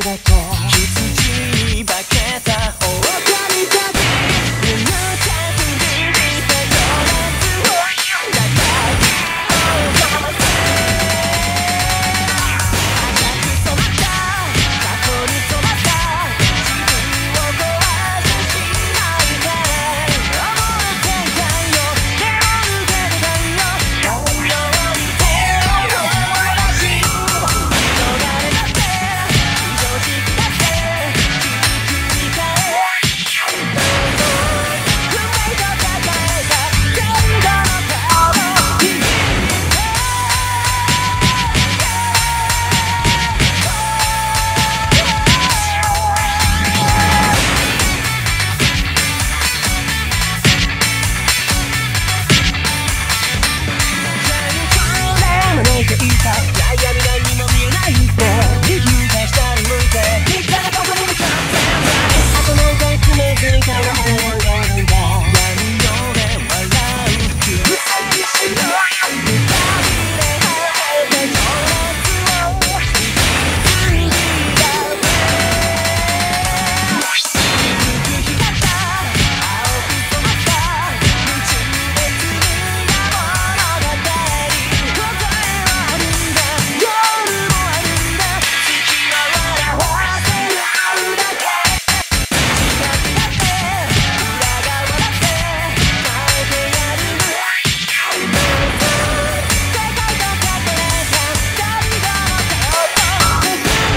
だけ羊化けた狼たち無茶ぶりした情熱を叩き落とせ赤く染まった過去に染まった自分を壊してしまうから思う展開よ手を抜けてたいよ太陽に手を伸ばし黄昏だって常識だってひっくり返どうぞ運命と抱えた全部の顔を握って招いていた悩み何も見えないって右に出したり向いていったらここに向かってあと何回つめづいたら泳いでるんだ闇夜で笑う二人で離れた情熱を引き継いだ低く光った青く染まった夢中で紡いだ物語答えはあるんだ夜もあるんだ月は笑わせ合うだけ自覚だって裏側だって変えてやるどうぞ世界とかけた最後の手を取ってくれ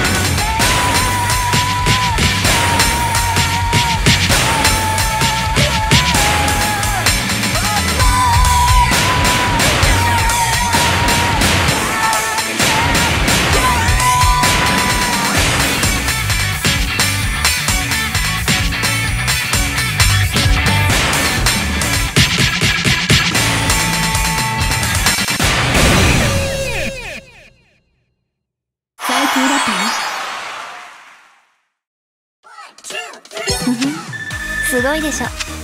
最高だったよ。ふふん、すごいでしょ。